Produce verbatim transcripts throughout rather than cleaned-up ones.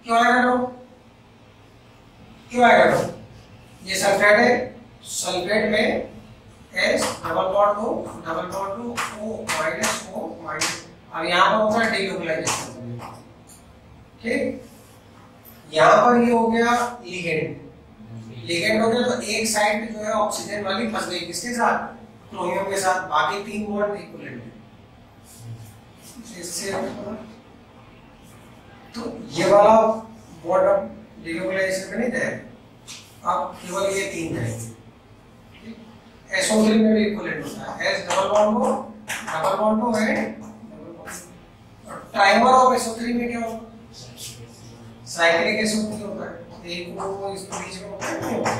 क्यों आएगा रो? क्यों आएगा रो? ये सल्फेट है, सल्फेट में S double bond O, double bond O, O minus O minus. अब यहाँ पर होता है डीलोकलाइजेशन, ठीक। यहाँ पर ये हो गया लिगेंड, लिगेंड हो गया तो एक साइड जो है ऑक्सीजन वाली फंस गई किसके साथ? क्रोमियम के साथ, बाकी तीन बॉन्ड इक्विवेलेंट है। इससे तो ये वाला बॉन्ड अब डीलोकलाइजेशन में नहीं जाएगा, अब केवल ये तीन जाएंगे। एस ओ थ्री में भी इक्विवेलेंट होता है, S double bond O, double bond O है, और trimer of S O three में क्या होगा? साइक्लिक एस ओ थ्री होता है, एक को इसके बीच में होता है।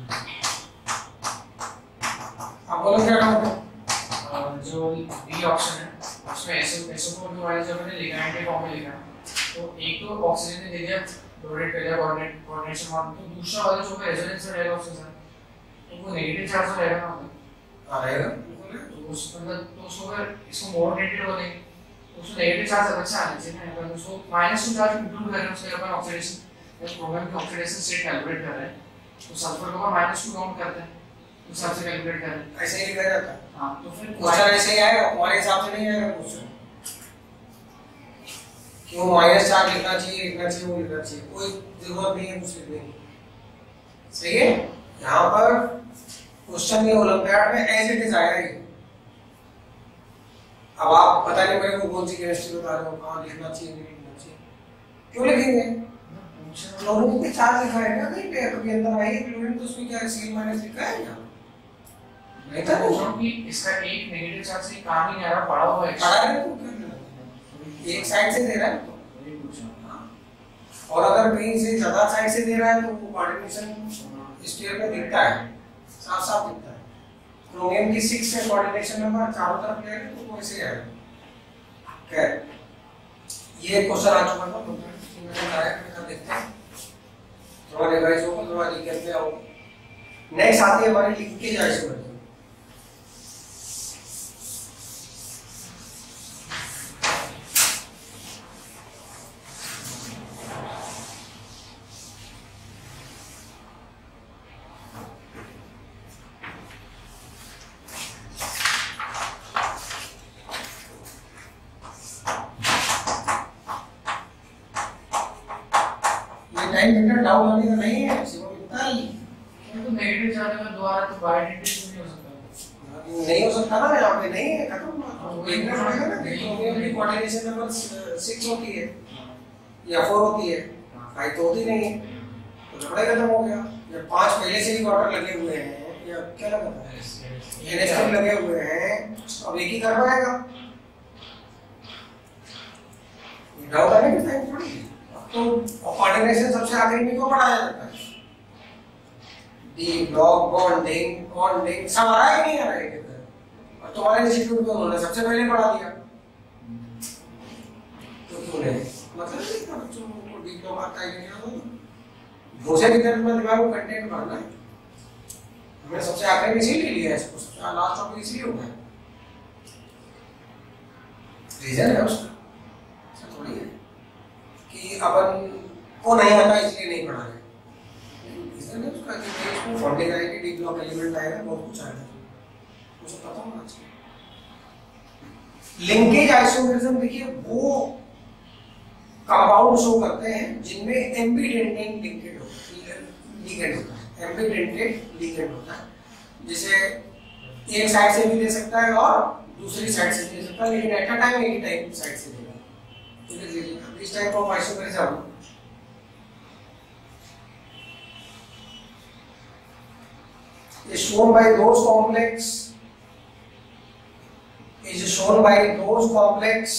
अब बोलो क्या डाउट है? जो बी ऑप्शन है उसमें एसओ एसओ जो वाले जो मैंने लिगैंड के फॉर्म में लिखा तो एक तो ऑक्सीजन ने दे दिया, डोनेट कर दिया कोऑर्डिनेट कोऑर्डिनेशन बॉन्ड, तो दूसरा वाला जो रेजोनेंस में रहेगा उसके साथ तो वो नेगेटिव चार्ज हो रहेगा ना, आ रहेगा तो उस मतलब तो उसको अगर इसको मोर नेगेटिव हो देंगे तो उसको नेगेटिव चार्ज अच्छा आना चाहिए ना, पर उसको माइनस टू चार्ज इंक्लूड कर रहे हैं उसके अपन ऑक्सीडेशन एक प्रोग्राम की ऑक्सीडेशन स्टेट कैलकुलेट कर रहे हैं तो सल्फर को माइनस टू काउंट करते हैं उस हिसाब से कैलकुलेट कर रहे हैं। ऐसे ही लिखा जाता है। हां तो फिर क्वेश्चन ऐसे ही आएगा, हमारे हिसाब से नहीं आएगा क्वेश्चन क्यों माइनस चार्ज लिखना चाहिए, लिखना चाहिए, वो लिखना चाहिए, कोई जरूरत नहीं है कुछ लिखने की। सही है। यहाँ पर क्वेश्चन ये ओलंपियाड में एज इट इज आया है। अब आप पता नहीं मेरे को कौन सी केमिस्ट्री बता रहे हो, कहाँ लिखना चाहिए नहीं लिखना चाहिए, क्यों लिखेंगे? क्लोरीन पे चार्ज लिखा है ना, नहीं पेपर के अंदर आई है क्लोरीन, तो उसमें क्या सी माइनस लिखा है क्या? नहीं था ना, क्योंकि इसका एक नेगेटिव चार्ज से काम ही नहीं आ रहा, पड़ा हुआ है, पड़ा है तो एक साइड से दे रहा है और अगर कहीं से ज्यादा साइड से दे रहा है तो वो कोऑर्डिनेशन स्टेयर पे दिखता है, साफ साफ दिखता है। क्रोमियम की सिक्स से कोऑर्डिनेशन नंबर चारों तरफ ले तो वो ऐसे आएगा। खैर ये क्वेश्चन आ चुका था, तो मैंने डायरेक्ट में देखते हैं, थोड़ा रिवाइज होगा, थोड़ा रिकैप में आओ। नेक्स्ट आती है हमारी लिंकेज आइसोमेरिज्म। डाउन होने का नहीं है, सिर्फ इतना ही तो नेगेटिव चार्ज अगर दोबारा तो बायोइडेंटिटी नहीं हो सकता, नहीं हो सकता ना, यहाँ पे नहीं है, खत्म। देखना पड़ेगा ना, क्रोमियम की कोऑर्डिनेशन नंबर सिक्स होती है या फोर होती है, फाइव तो होती नहीं है, तो झगड़ा खत्म हो गया। जब पांच पहले से ही वाटर लगे हुए हैं या क्या लगा है, एनएच लगे हुए हैं, अब एक ही कर पाएगा, डाउट आने की टाइम थोड़ी है। तो कोऑर्डिनेशन सबसे आखिरी में क्यों पढ़ाया जाता है? डी ब्लॉक बॉन्डिंग बॉन्डिंग सब आ रहा है नहीं आ रहा है किधर, और तुम्हारे इंस्टीट्यूट में उन्होंने सबसे पहले पढ़ा दिया, तो क्यों नहीं? मतलब नहीं था बच्चों को डी ब्लॉक आता है क्या होगा, भूसे की तरफ में दिमाग को कंटेंट भरना है। हमने सबसे आखिरी में इसीलिए लिया इसको, सबसे लास्ट टॉपिक इसलिए हो गया, रीजन है उसका, ऐसा थोड़ी है कि अपन को नहीं आता इसलिए नहीं पढ़ा है, इसलिए उसका कि इसको बॉन्डिंग आएगी, डी ब्लॉक एलिमेंट आएगा, बहुत कुछ आएगा, मुझे पता होना चाहिए। लिंकेज आइसोमेरिज्म देखिए वो कंपाउंड शो करते हैं जिनमें एम्बिडेंटेड लिंकेज होता है, लिगेंड होता है, एम्बिडेंटेड लिगेंड होता है, जैसे एक साइड से भी दे सकता है और दूसरी साइड से दे सकता है, लेकिन एट अ टाइम एक टाइप साइड से देगा। This type of isomerism is shown by those complex is shown by those complex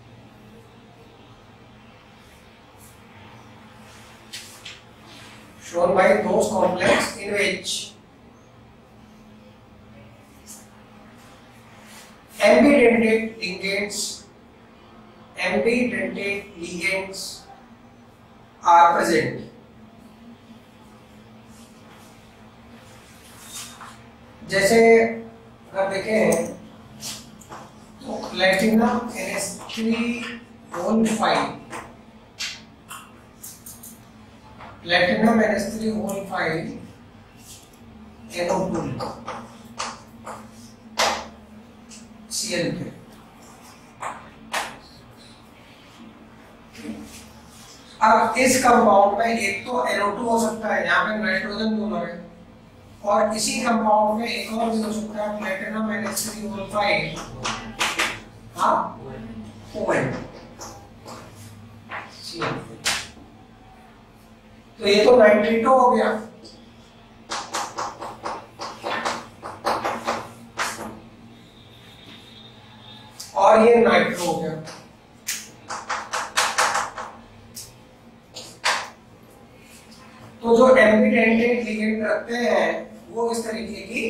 shown by those complex in which ambidentate ligands ambidentate ligands are present. जैसे अगर देखें तो platinum N S three O five platinum N H three whole five N O two C L के। अब इस compound में एक तो एन ओ टू हो सकता है, यहाँ पे नाइट्रोजन दोनों है, और इसी कंपाउंड में एक और भी हो सकता है platinum N H three whole five हाँ ओ एन। तो ये तो नाइट्रेटो हो गया, और ये नाइट्रो हो गया। तो जो एम्बिडेंटेड लिगेंड रखते हैं वो इस तरीके की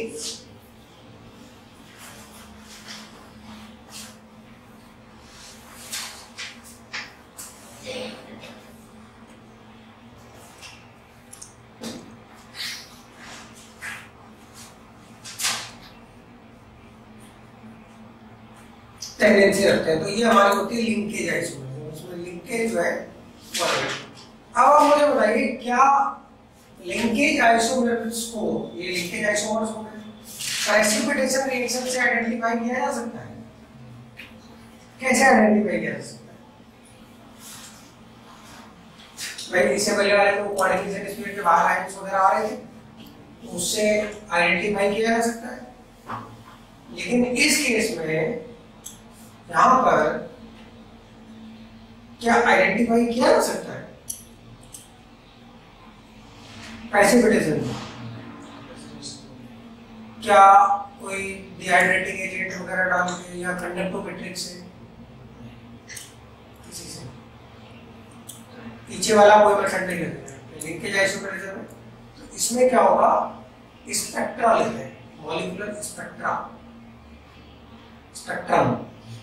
टेंडेंसी रखते हैं। तो ये हमारी होती है लिंकेज आइसोमर, उसमें लिंकेज जो है वो है। अब आप मुझे बताइए क्या लिंकेज आइसोमर्स को, ये लिंकेज आइसोमर्स को प्रेसिपिटेशन रिएक्शन से आइडेंटिफाई किया जा सकता है? कैसे आइडेंटिफाई किया जा सकता है भाई? इससे पहले वाले तो क्वाड्रिप्लेजिक स्पीड के बाहर आयंस वगैरह आ रहे थे, तो उससे आइडेंटिफाई किया जा सकता है। लेकिन इस केस में यहां पर क्या आइडेंटिफाई किया जा सकता है प्रेसिपिटेशन? क्या कोई डिहाइड्रेटिंग एजेंट वगैरह डाल के या कंडक्टोमेट्रिक से, किसी से? पीछे वाला कोई मेथड नहीं लगता है लिंकेज आइसोमरिज्म में। तो इसमें क्या होगा, स्पेक्ट्रा लेते हैं, molecular spectra, spectrum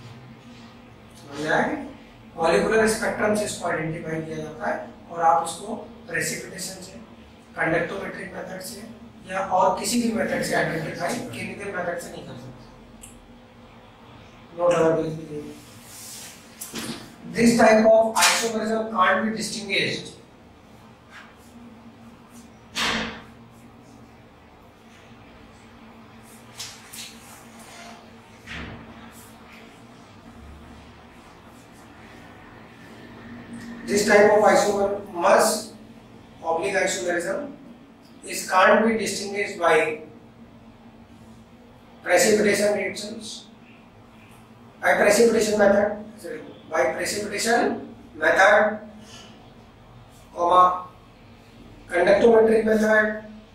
molecular spectrum से इसको आइडेंटिफाई किया जाता है, और आप इसको प्रेसिपिटेशन से, कंडक्टोमेट्रिक मेथड से या और किसी भी मेथड से आइडेंटिफाई, केमिकल मेथड से नहीं कर सकते। No doubt this type of isomerism can't be distinguished This type of isomers, oblique isomerism, is can't be distinguished by precipitation reactions, by precipitation method, sorry, by precipitation method, comma, conductometric method,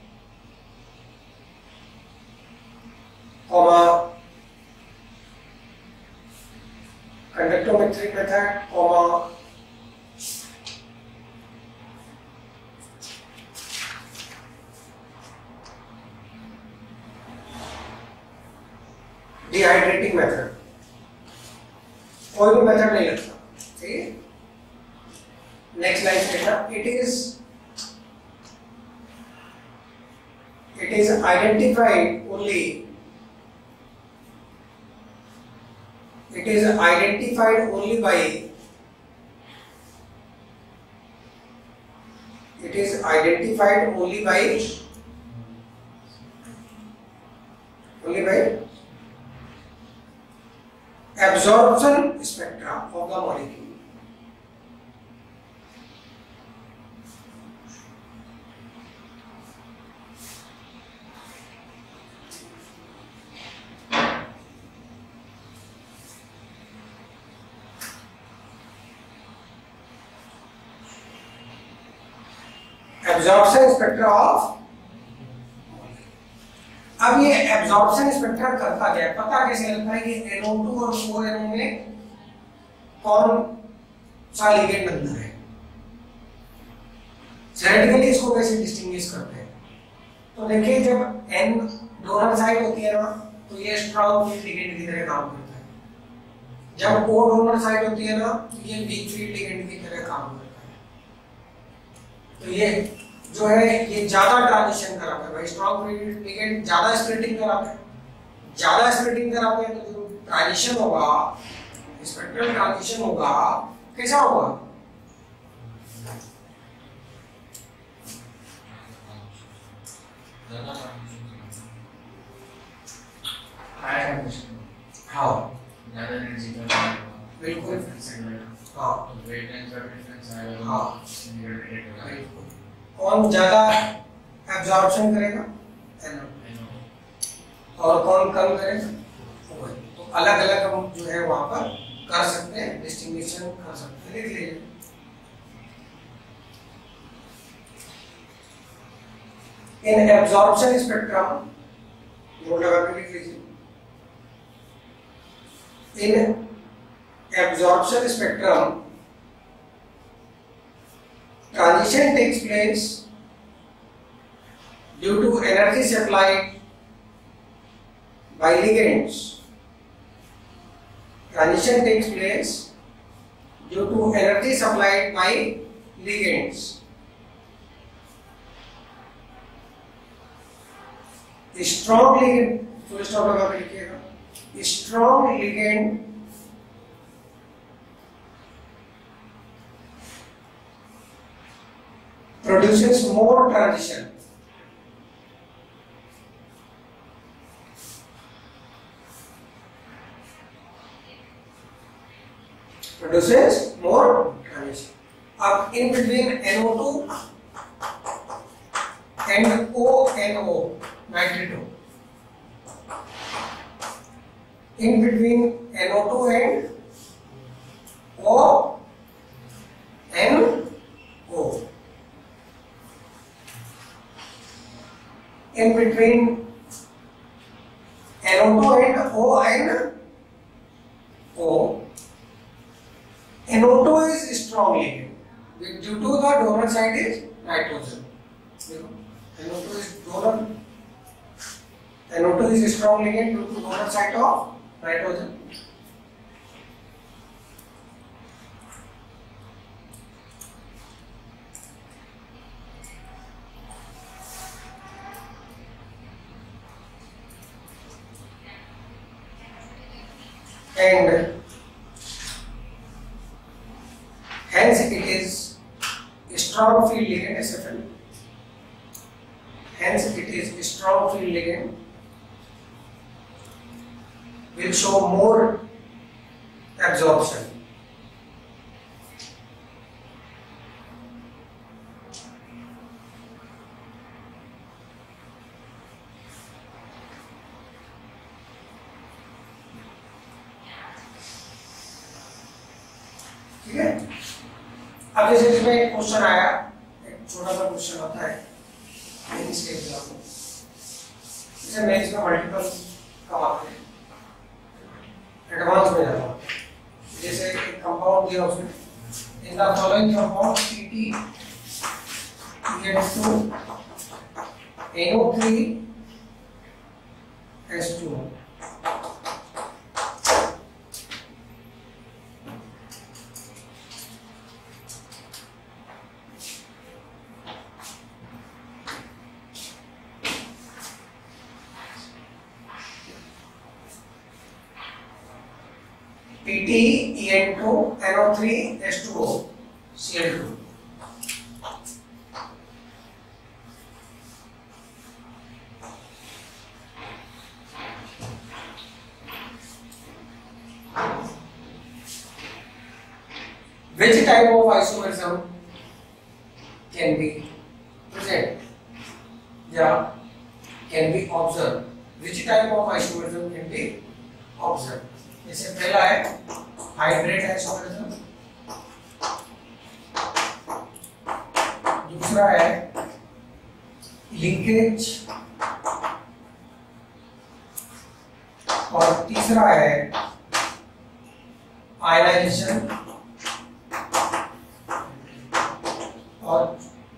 comma, conductometric method, comma, dehydrating method, कोई भी method नहीं लगता। ठीक है, next line देखना, it is it is identified only it is identified only by it is identified only by only by absorption spectra of the molecule. Absorption spectra of, अब ये absorption spectra करता क्या है, पता कैसे लगता है कि एन ओ टू और ओ एन ओ में कौन सा लिगेंड बनता है? थ्योरेटिकली इसको कैसे डिस्टिंग्विश करते हैं? तो देखिए, जब एन डोनर साइड होती है ना, तो ये स्ट्रॉन्ग फील्ड लिगेंड की तरह काम करता है। जब ओ डोनर साइड होती है ना, तो ये वीक फील्ड लिगेंड की तरह काम करता है। तो ये जो है ये ज्यादा ट्रांजिशन कराता है भाई, स्ट्रॉन्ग फील्ड लिगेंड ज्यादा स्प्लिटिंग कराते हैं, ज्यादा स्प्लिटिंग कराते हैं, तो जो ट्रांजिशन होगा, स्पेक्ट्रल ट्रांजिशन होगा, कैसा होगा? ज्यादा ट्रांजिशन हाई टेम्परेचर हाँ ज्यादा एनर्जी का बिल्कुल डिफरेंस हाँ वेट एंड का डिफरेंस आएगा हाँ रेट होगा बिल्कुल। कौन ज्यादा एब्जॉर्प्शन करेगा एनोड और कौन कम करेगा ओ। तो अलग अलग हम जो है वहां पर कर सकते हैं, डिस्टिंग्विशन कर सकते हैं। लिख लीजिए इन एब्जॉर्प्शन स्पेक्ट्रम, नोट लगा के लिख लीजिए, in absorption spectrum transition takes place due to energy supplied by ligands. Transition takes place due to energy supplied by ligands. Strong ligand, full stop लगा के लिखिएगा, strong ligand produces more transition. Produces more transition. अब in between N O two and O N O, nitrito. In between N O two and O N O. In between N O two and O N O. N O two is strong ligand. Due to the donor side is nitrogen. N O two is donor. N O two is strong ligand due to donor side of nitrogen. And hence it is strong field ligand S F L. Hence it is strong field ligand, will show more absorption. ठीक है। अब जैसे इसमें एक question आया, एक छोटा सा क्वेश्चन आता है मेंस के एग्जाम में, जैसे मेंस में मल्टीपल कम आते हैं, एडवांस में जाता है। जैसे एक कंपाउंड दिया उसने, in the following compound C T E N two N O three S two P T E N two N O three S two O C L two. Which type of isomerism can be present? Yeah, can be observed. Which type of isomerism can be observed? जैसे पहला है hybrid isomerism, दूसरा है linkage, और तीसरा है ionization, और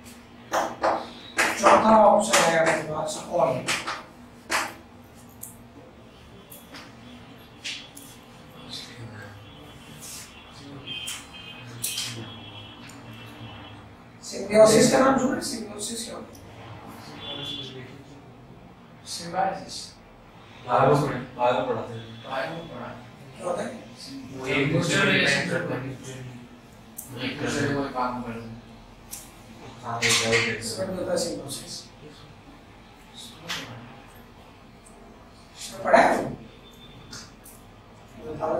चौथा ऑप्शन है आपके पास ऑल। सिम्बियोसिस का नाम सुना है? सिम्बियोसिस क्या होता है? सिम्बायोसिस बायो में बायो पढ़ाते हैं। बायो पढ़ा क्या होता है? वो एक दूसरे में रिलेशन करते हैं, एक दूसरे को काम करते हैं। हाँ ये इसमें होता है सिम्बियोसिस।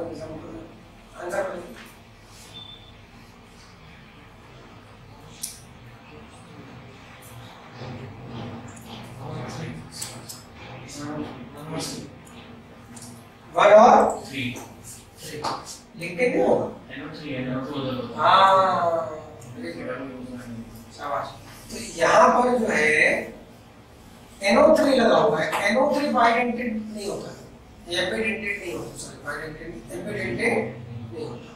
आंसर करो। वन और थ्री लिख के नहीं होगा। एनो थ्री एनो टू उधर होता हाँ शाबाश। तो यहाँ पर जो है एन ओ थ्री लगा हुआ है, एन ओ थ्री बाइडेंटेड नहीं होता है, ये एपिडेंटेड नहीं होता, सॉरी बाइडेंटेड एपिडेंटेड नहीं होता,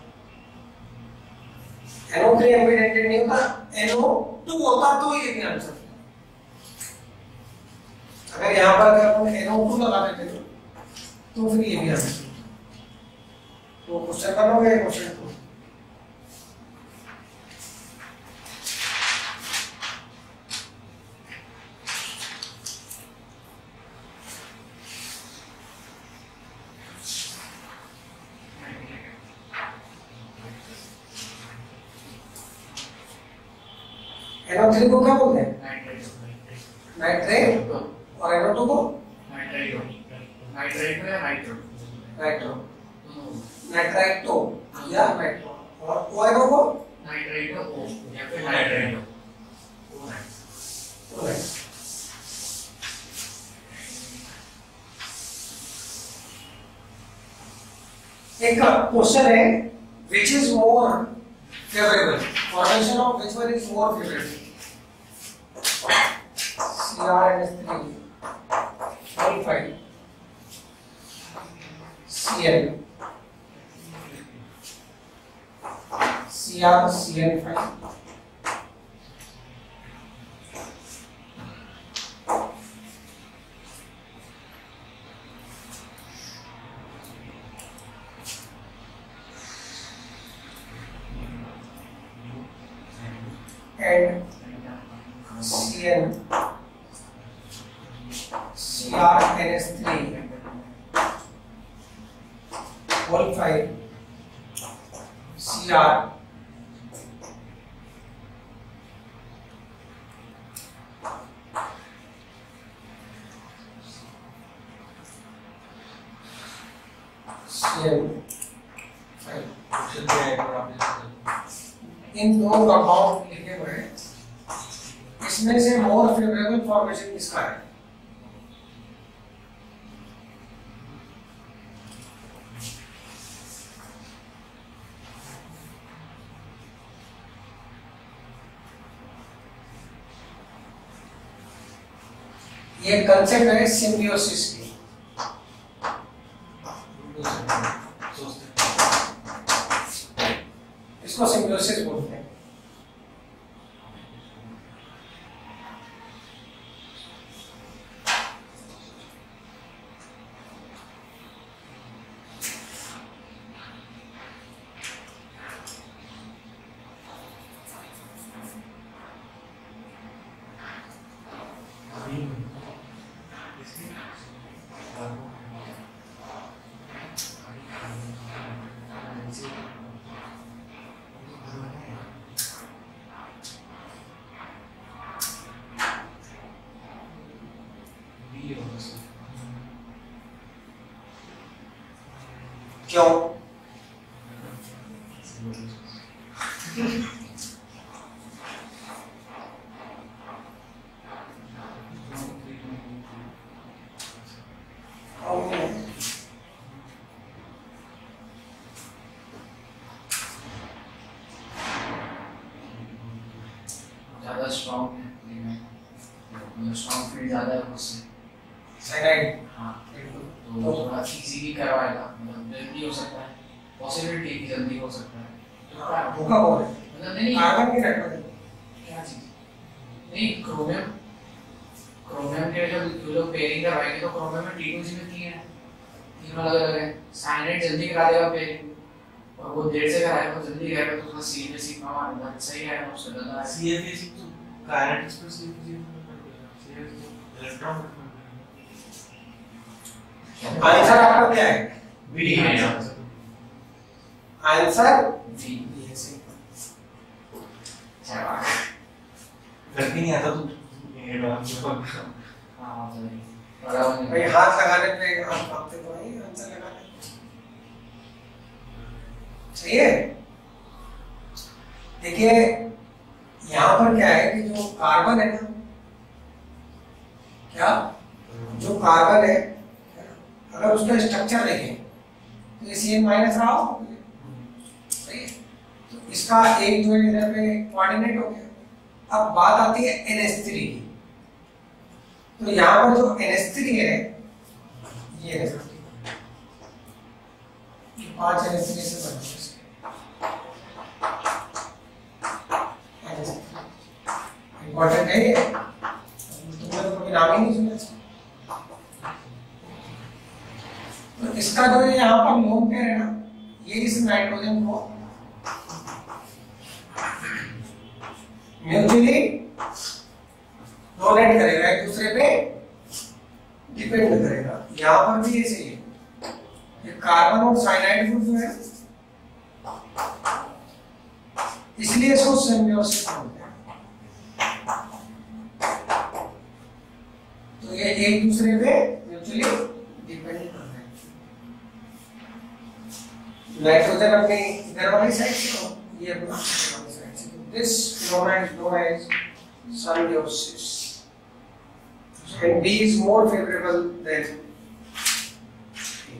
एन ओ थ्री एपिडेंटेड नहीं होता, एन ओ टू होता तो ये भी आंसर। अगर यहाँ पर अगर हम एन ओ टू लगा देते तो फिर ये भी आंसर। तो क्वेश्चन बनोगे क्वेश्चन को एन ओ थ्री को क्या बोलते हैं? नाइट्रेट। और एन ओ टू को नाइट्राइटो नाइट्राइटो या नाइट्रो नाइट्रो नाइट्राइटो या नाइट्रो। और ओ एन ओ को नाइट्राइटो ओ या फिर नाइट्राइटो ओ ओ। एक क्वेश्चन है which is more favorable, formation of which one is more favorable? C R N S three all five C N C R C N five and C N C R N S three all five C R C N five। Question क्या है पर आपने इन दो compound लिखे हुए हैं, इसमें से मोर फेवरेबल फॉर्मेशन किसका है? ये कंसेप्ट है सिम्बियोसिस की। इसको सिम्बियोसिस बोलते हैं। क्यों? ज्यादा स्ट्रॉन्ग है, मतलब स्ट्रॉन्ग फील्ड ज्यादा है उससे। साइनाइड। हाँ, तो थोड़ा इजी भी करवाएगा, मतलब जल्दी हो सकता है, पॉसिबिलिटी की जल्दी हो सकता है। हाँ, धोखा बोल रहे हैं। मतलब नहीं कार्बन की नेटवर्क क्या चीज नहीं, क्रोमियम क्रोमियम के जब जो लोग पेयरिंग करवाएंगे तो क्रोमियम में तीनों चीजें तीन हैं, तीनों अलग अलग हैं। साइनाइड जल्दी करा देगा पेयरिंग, और वो देर से कराएगा तो जल्दी करेगा, तो उसका सी में सिग्मा मानना सही है, उससे ज्यादा है। सी एफ ए सी तो काइनेटिक्स पर C F A electron answer आपका क्या है? बी है आंसर। Answer B. ये सही। करके नहीं आता तो ये डांस में हाँ सही। बड़ा भाई हाथ लगाने पे आप कांपते तो नहीं, आंसर लगाने सही है। देखिए यहाँ पर क्या है कि जो कार्बन है ना, क्या जो कार्बन है अगर उसका स्ट्रक्चर देखें तो ये सी एन माइनस रहा हो, सही है। तो इसका एक जो है इधर पे कोऑर्डिनेट हो गया। अब बात आती है एन एच थ्री की। तो यहाँ पर जो एन एच थ्री है ये है पांच एन एच थ्री से बना है। इम्पोर्टेंट है ये, तुमने तो कभी नाम ही नहीं सुना। तो इसका जो है यहाँ पर लोन पेयर है ना, ये इस नाइट्रोजन को म्यूचुअली डोनेट करेगा, एक दूसरे पे डिपेंड करेगा। यहाँ पर भी ऐसे ही है, कार्बन और साइनाइड ग्रुप जो है इसलिए इसको सिम्बियोसिस बोलते हैं। तो ये एक दूसरे पे म्यूचुअली डिपेंड कर रहे हैं। नाइट्रोजन अपनी इधर वाली साइड से हो, ये अपनी वाली साइड से। This phenomena is known as symbiosis and B is more favorable than A.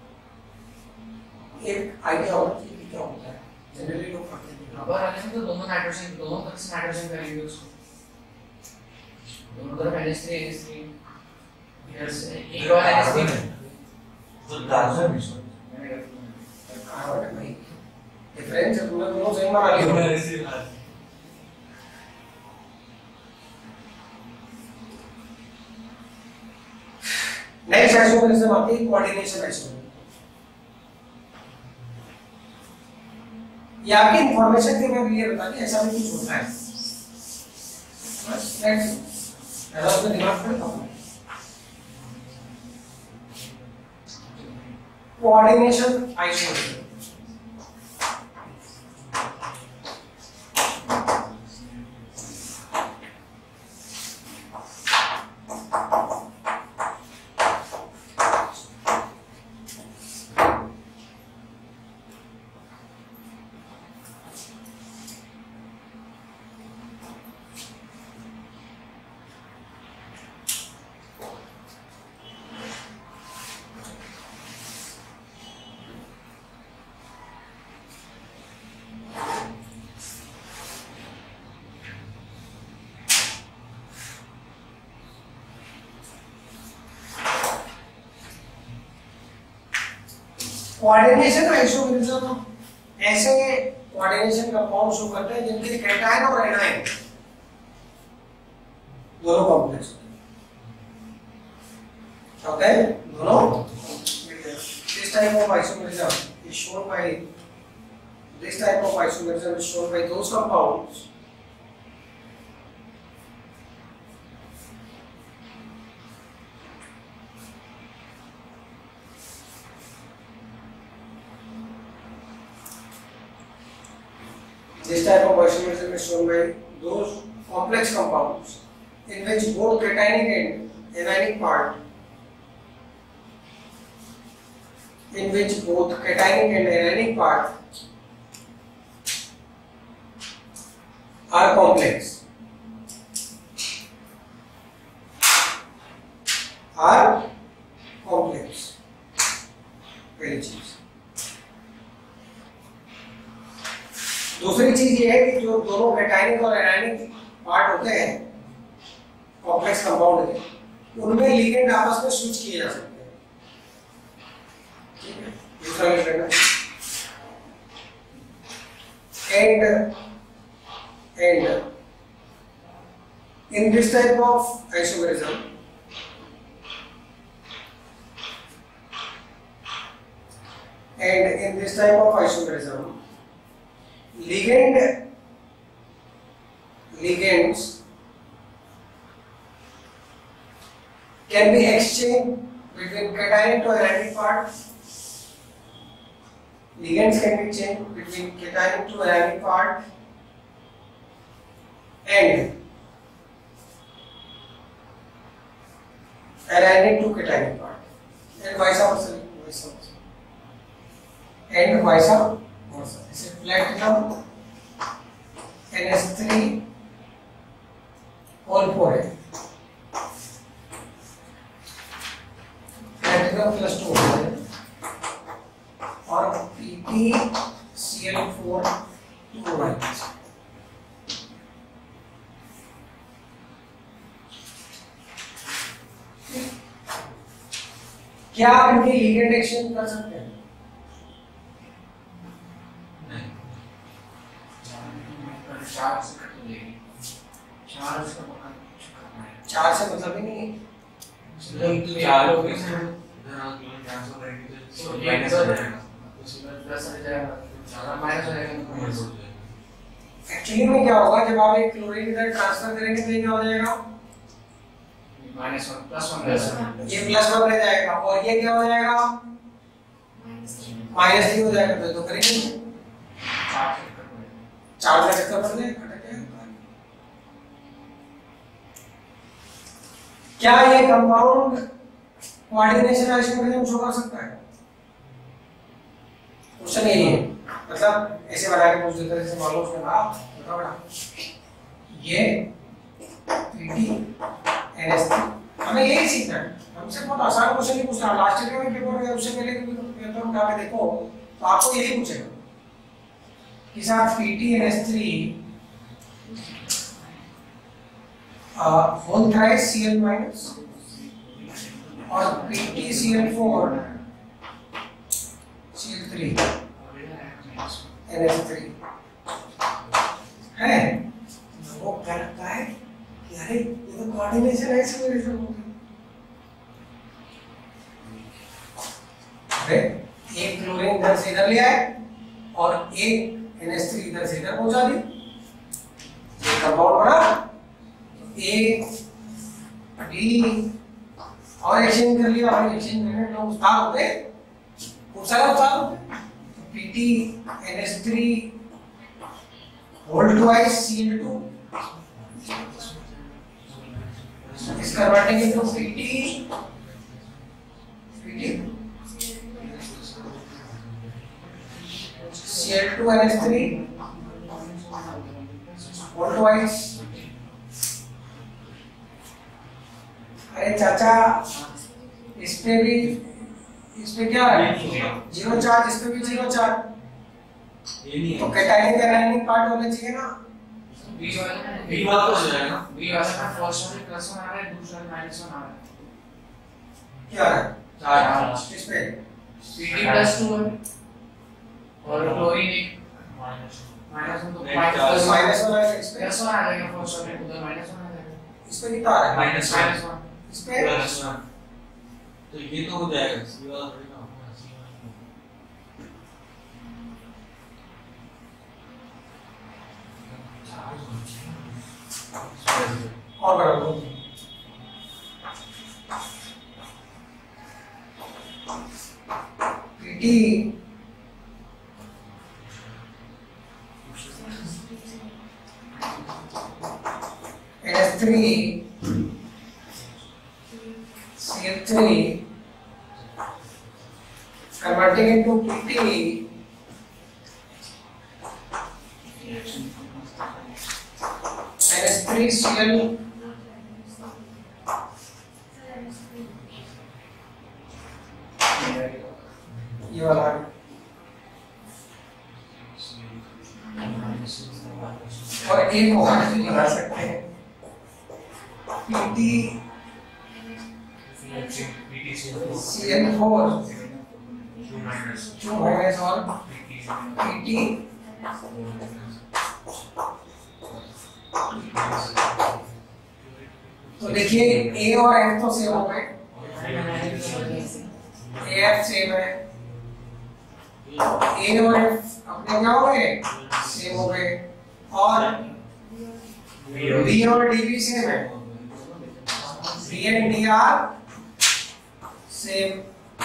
एक आइडिया होगा कि क्या होता है, जनरली लोग पढ़ते हैं। रबर आने में तो दोनों नाइट्रोजन दोनों तरफ से नाइट्रोजन करेंगे उसको, दोनों तरफ N H three N H three yes एक और एन एच थ्री तो कार्बन कार्बन है भाई, डिफरेंस है, तुमने दोनों सेम बना लिया। नेक्स्ट आइसोमेरिज्म आती है कोऑर्डिनेशन आइसोमेरिज्म। ये आपकी इंफॉर्मेशन के मैं लिए बता दी, ऐसा भी कुछ होता है बस। नेक्स्ट ऐसा उसमें दिमाग में रखो। कोऑर्डिनेशन आइसोमेरिज्म कोऑर्डिनेशन आइसोमेरिज्म ऐसे कोऑर्डिनेशन का फॉर्म शो करते हैं जिनके कैटायन और एनायन दोनों कॉम्प्लेक्स होते हैं, दोनों। This type of isomerism is shown by this type of isomerism is shown by those compounds This type of isomerism is shown by those complex compounds in which both cationic and anionic part, in which both cationic and anionic part are complex, are complex. पहली चीज। दूसरी चीज ये है कि जो दोनों cationic और एनायनिक पार्ट होते हैं कॉम्प्लेक्स कंपाउंड के, उनमें लिगेंड आपस में स्विच किए जा सकते हैं। ठीक है, दूसरा ligand and and in this type of isomerism and in this type of isomerism ligand ligands can be exchanged between cationic to anionic part. Ligands can be changed between cationic to anionic part and anionic to cationic part, and vice versa, vice versa, and vice versa. जैसे platinum N S three whole four है, platinum plus two है, और P C L four two है। क्या आप इनकी ligand exchange कर सकते हैं? चार से मतलब ही नहीं है। चार लोग हैं सर, इधर आप क्लोरीन ट्रांसफर करेंगे तो माइनस हो जाएगा, प्लस हो जाएगा, ज्यादा माइनस हो जाएगा। एक्चुअली में क्या होगा, जब आप एक क्लोरीन इधर ट्रांसफर करेंगे तो ये क्या हो जाएगा, minus one plus one plus one, ये प्लस वन रह जाएगा, और ये क्या हो जाएगा, माइनस थ्री हो जाएगा। तो तो करेंगे चार का चक्कर पड़ जाएगा। क्या ये कंपाउंड कोऑर्डिनेशन आइसोमरिज्म शो कर सकता है? क्वेश्चन यही है, मतलब ऐसे बना के पूछ देते हैं, जैसे मान लो उसने कहा बताओ बेटा ये पीटी एनएस हमें यही सीखना है। हमसे बहुत आसान क्वेश्चन ही पूछता है, लास्ट ईयर में पेपर में उससे पहले भी पेपर उठा के देखो तो आपको यही पूछेगा कि साथ PT NS three whole thrice CL minus और PT CL four CL three NS three है। वो क्या लगता है कि अरे ये तो कोऑर्डिनेशन है, इसमें रिजल्ट हो गया। अरे एक क्लोरीन इधर से इधर ले आए और एक एन एस थ्री इधर से इधर पहुंचा दी, ये कंपाउंड बना। ए बी और एक्सचेंज कर लिया, और एक्सचेंज करने में लोग उस्ताद होते, खूब सारे उस्ताद होते। PT N S three whole twice C L two is converting into Pt Pt C L two N H three whole twice। अरे चाचा इस पे भी, इस पे क्या है जीरो चार्ज, इस पे भी जीरो चार्ज, ये नहीं तो है, कैटायनिक एनायनिक पार्ट होने चाहिए ना। बी वाला बी वाला तो हो जाएगा, बी वाला का फर्स्ट में प्लस वन आ रहा है, दूसरा में माइनस वन आ रहा है। क्या है चार इस पे पीटी प्लस टू है और क्लोरीन एक माइनस माइनस वन, तो Plus माइनस वन है, इस पे प्लस वन आ जाएगा फर्स्ट में, उधर माइनस वन आ जाएगा, इस पे कितना आ रहा है माइनस माइनस वन। इस पे प्लस वन, तो ये तो हो जाएगा सी वाला थोड़ी ना होगा, सी वाला और बड़ा लो PT N S three C L three converting into P T N S three C L ये वाला और एक होगा जो लगा सकते हैं P T C L four two minus और P T तो देखिए A और F तो सेम हो गए, A F सेम है, A और F अपने क्या हो गए सेम हो गए, और B और D भी सेम है, B and D are same,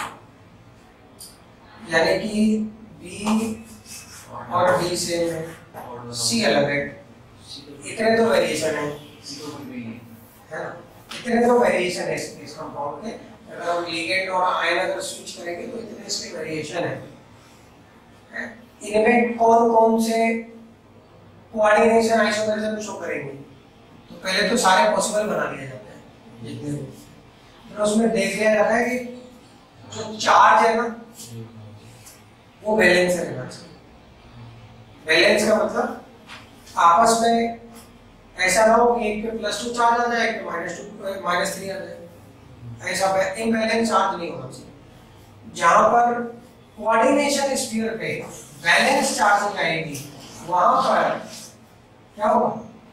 यानी कि B और D सेम है, C अलग है। इतने तो वेरिएशन है, है ना, इतने तो वेरिएशन है इस कंपाउंड के। अगर हम लिगेंड और आयन अगर स्विच करेंगे तो इतने इसके वेरिएशन है, है? इनमें कौन कौन से कोऑर्डिनेशन आइसोमेरिज्म शो करेंगे? तो पहले तो सारे पॉसिबल बना लिए जाते हैं जितने भी, फिर उसमें देख लिया जाता है कि जो चार्ज है ना वो बैलेंस रहना चाहिए। बैलेंस का मतलब आपस में ऐसा ना हो कि एक पे प्लस टू चार्ज आ जाए, एक पे माइनस टू माइनस थ्री आ जाए, ऐसा इनबैलेंस चार्ज नहीं होना चाहिए। जहां पर कोऑर्डिनेशन स्फीयर पे बैलेंस चार्जिंग आएगी वहां पर क्या होगा?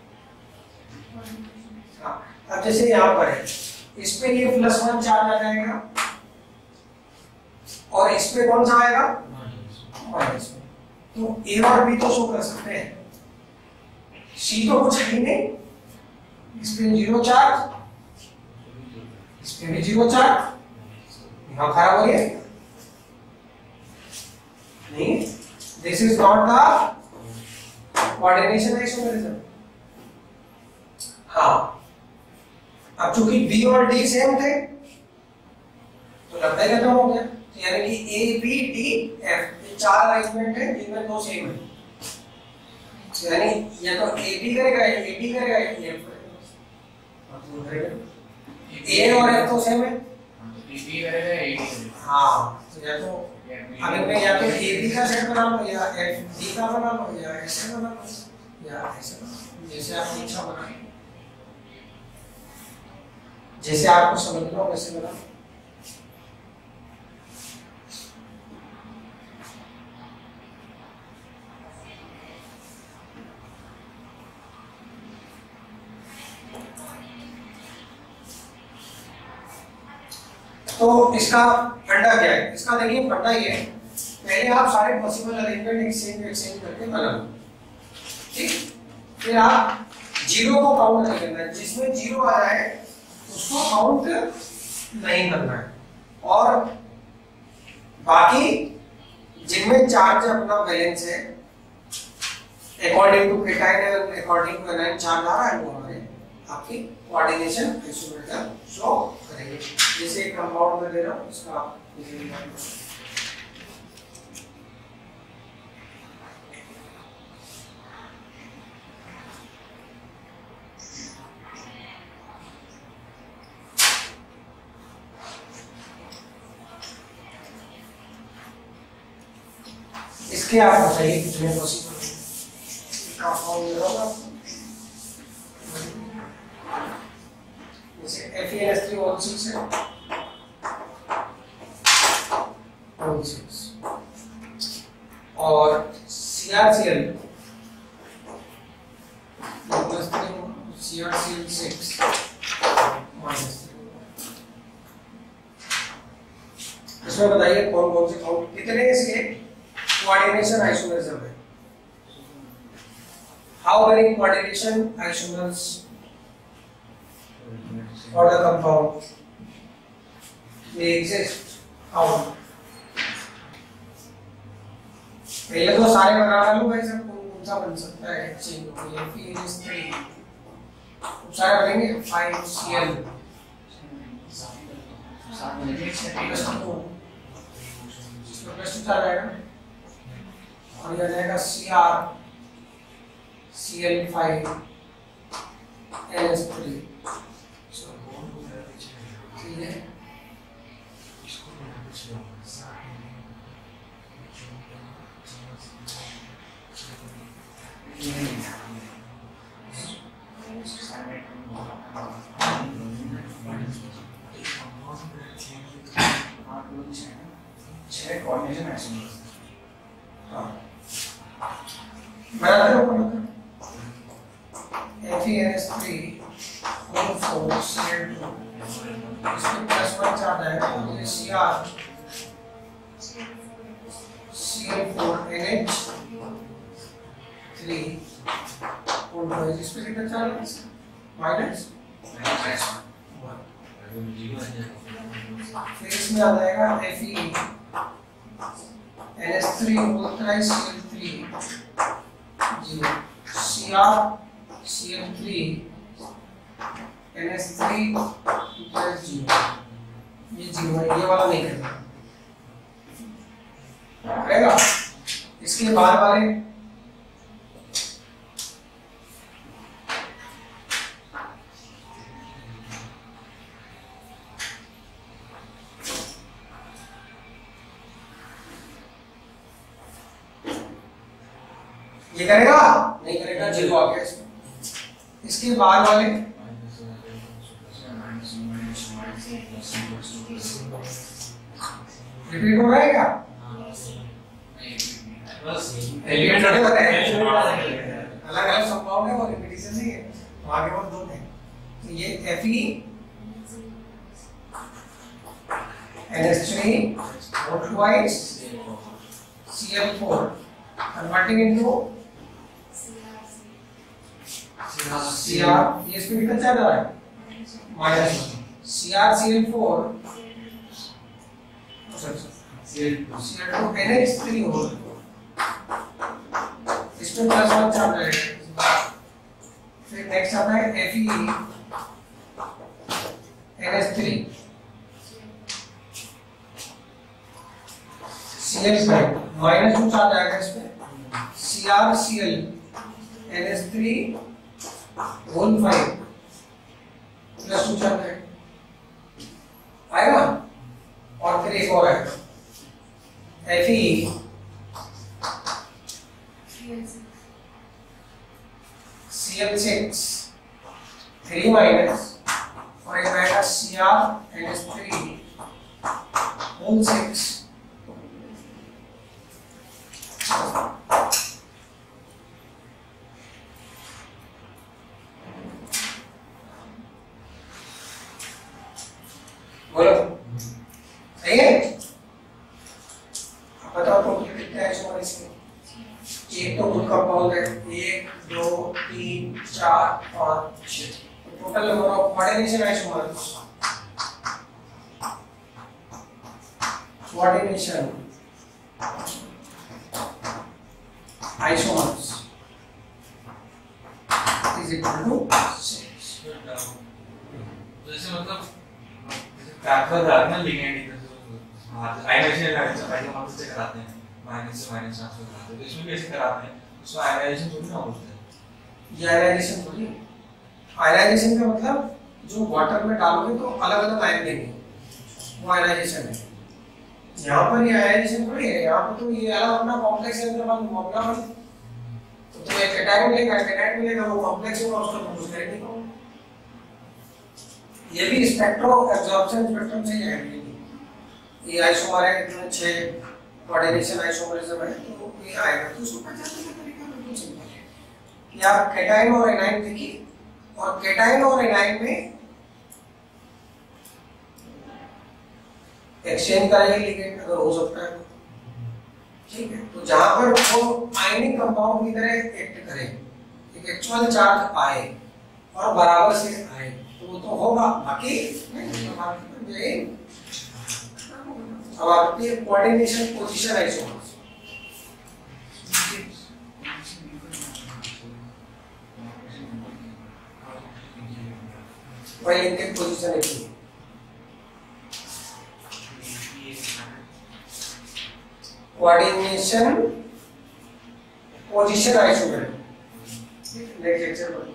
अब जैसे यहाँ पर है, इस पे ये प्लस वन चार्ज आ जाएगा और इस पे कौन सा आएगा? Minus one. तो ए और बी तो शो कर सकते हैं, सी तो कुछ है नहीं, इस पे जीरो चार्ज, इस पे भी जीरो चार्ज, यहाँ खराब हो गया नहीं। This is not the coordination isomerism. हाँ, अब चूंकि बी और डी सेम थे तो नब्बे खत्म हो गया, यानी कि ए बी डी एफ ये चार अरेंजमेंट है जिनमें दो सेम है, यानी या तो ए बी करेगा या ए डी करेगा या एफ करेगा। ए और एफ तो सेम है, बी बी करेगा ए डी करेगा। हाँ, तो या तो अब इनमें या तो ए बी का सेट बना लो या एफ डी का बना लो या ऐसे बना लो या ऐसे बना लो, जैसे आपको इच्छा बनाए, जैसे आपको समझ लो वैसे बना लो। तो इसका फंडा क्या है? इसका देखिए फंडा ये है, पहले आप सारे पॉसिबल अरेंजमेंट एक्सचेंज एक्सचेंज करके बना लो, ठीक। फिर आप जीरो को काउंट नहीं करना है, जिसमें जीरो आ जाए उसको काउंट नहीं करना है, और बाकी जिनमें चार्ज अपना बैलेंस है according to cation according to anion charge आ रहा है वो हमारे आपकी कोऑर्डिनेशन आइसोमेरिज्म शो करेंगे। जैसे एक कंपाउंड में दे रहा हूं, इसका इसके आप बताइए कितने पॉसिबल कंपाउंड दे रहा हूं, जैसे F E N S three O six है, ओ सिक्स और C R C L plus three, C R C L six minus three. इसमें बताइए कौन कौन से काउंट कितने इसके कोऑर्डिनेशन आइसोमेरिज्म है? How many coordination isomers for the compound they exist? How? पहले तो सारे बना लो भाई, सब कौन सा बन सकता है चेंज हो गया, फिर इस थ्री सारे बनेंगे फाइव सी एल साथ में लिख सकते हैं प्लस टू, इसमें प्लस टू आ जाएगा और ये जाएगा C R C L five L S three, ठीक है। छह कोऑर्डिनेशन आइसोमर्स। हाँ, बनाते हो बनाते F E N S three four four C L two, इसमें प्लस वन चार्ज आएगा, तो ये C R C L four N H three और इस पे कितना चार्ज माइनस वन, फिर इसमें आ जाएगा F E N S three whole thrice C L three zero, C R C L three N S three plus zero, ये zero है, ये वाला नहीं करेगा करेगा। इसके बाद वाले ये करेगा नहीं करेगा, जीरो आ गया इसमें। इसके बाद वाले रिपीट हो रहा है क्या? रिपीट थोड़े होता है, अलग अलग संभव है, वो रिपीटिशन नहीं है, आगे और दो हैं। तो ये Fe N H three O twice C L four converting into C R, ये स्पीड कितना चल रहा है? Minus C R C L four C L two N H three हो, इसमें प्लस वन चल रहा है। फिर नेक्स्ट आता है Fe N H three C L five minus two चल जाएगा इसमें, C R C L N H three whole five plus two चल है आएगा। और फिर एक और है Fe C L six three minus और एक आएगा C R N H three whole six. बोलो सही है? अब बताओ टोटल कितने आइसोमर इसमें? एक तो ग्रुप कंपाउंड है, एक दो तीन चार पाँच छह, total number of coordination isomers coordination isomers is equal to six. तो इससे मतलब ट्रांसफर कराते हैं लिगेंड इधर आयनाइजेशन लगाते हैं, पहले हम इससे कराते हैं माइनस से माइनस ट्रांसफर कराते हैं, तो इसमें भी ऐसे कराते हैं। उसको आयनाइजेशन थोड़ी ना बोलते हैं। ये आयनाइजेशन थोड़ी, आयनाइजेशन का मतलब जो वाटर में डालोगे तो अलग अलग आयन देंगे, वो आयनाइजेशन है। यहाँ पर ये आयनाइजेशन थोड़ी है, यहाँ पर तो ये अलग अपना कॉम्प्लेक्स है, मतलब हम अपना मतलब तो तो एक कैटायन मिलेगा, कैटायन मिलेगा, वो कॉम्प्लेक्स होगा, उसका तो कुछ करेंगे। ये भी स्पेक्ट्रो एब्जॉर्प्शन स्पेक्ट्रम से ही है। ये आइसोमर है, इतने छह कोऑर्डिनेशन आइसोमरिज्म है, तो ये आएगा। तो उसको पहचानने का तरीका बिल्कुल सिंपल है कि आप कैटायन और एनायन देखिए, और कैटायन और एनायन में एक्सचेंज कराइए लिगेंड अगर हो सकता है, ठीक है। तो जहां पर वो आयनिक कंपाउंड की तरह एक्ट करे, एक एक्चुअल चार्ज आए और बराबर से आए, तो तो होगा, बाकी नहीं। अब आपकी कोऑर्डिनेशन पोजीशन आइसोमर्स, वही इनके पोजीशन है। Coordination position isomer next lecture पर,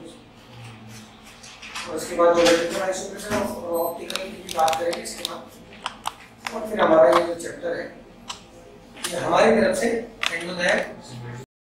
और उसके बाद इलेक्ट्रिकल आइसोमर और ऑप्टिकल की बात करेंगे इसके बाद। और फिर हमारा ये जो चैप्टर है ये हमारी तरफ से एंड होता है।